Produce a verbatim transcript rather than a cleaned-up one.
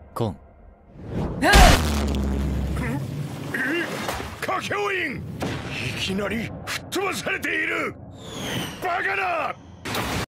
コン。 kakyoin、いきなり吹っ飛ばされている。バカな。